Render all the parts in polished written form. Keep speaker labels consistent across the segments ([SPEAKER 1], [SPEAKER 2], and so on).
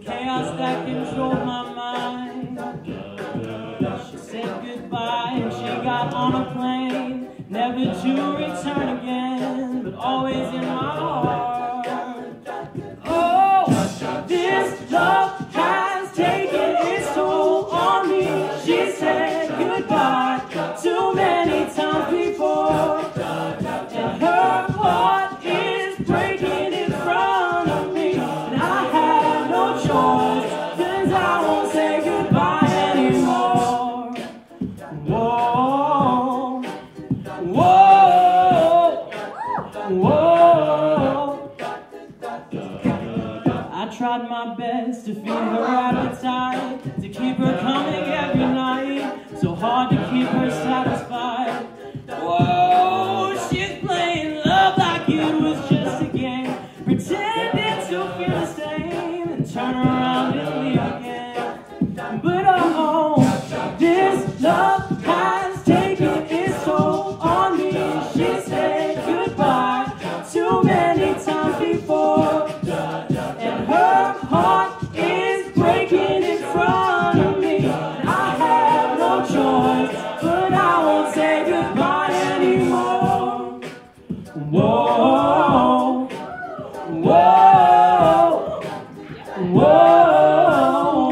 [SPEAKER 1] chaos that controlled my mind. She said goodbye and she got on a plane, never to return again, but always in my heart. Oh, this love has taken its toll on me. She said goodbye too many times before, and her heart is breaking in front of me, and I have no choice, 'cause I won't say goodbye anymore. Whoa, whoa, whoa. I tried my best to feed her appetite, to keep her coming every night, so hard to keep her satisfied. Whoa, she's playing love like it was just a game, pretending to feel the same, and turn around and leave again. But oh, this love has taken its toll on me. She said goodbye too many times before, and her heart is breaking in front of me. I have no choice, but I won't say goodbye anymore. Whoa, whoa, whoa.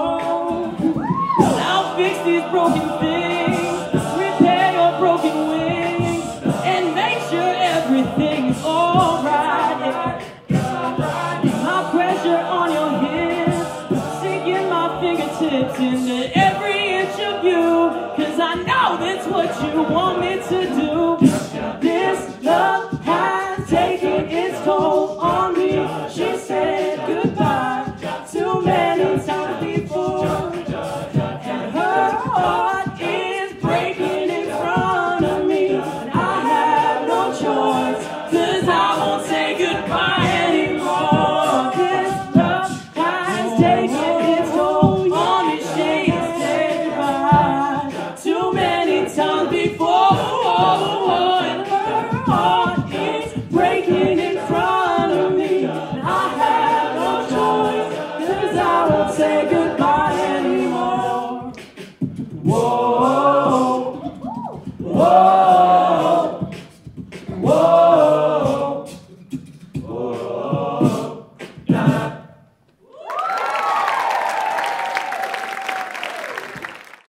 [SPEAKER 1] Now fix these broken things, repair your broken wings, and make sure everything is alright. My pressure on your hips, sinking my fingertips into every inch of you, 'cause I know that's what you want me to do. This love has taken its toll on me. She said goodbye too many times before, and her heart is breaking in front of me, and I have no choice, 'cause I won't say goodbye anymore. This love has taken its toll on me. She said goodbye too many times before, and her heart is breaking in front of me, and I have no choice, 'cause I won't say goodbye anymore. Whoa, whoa, whoa.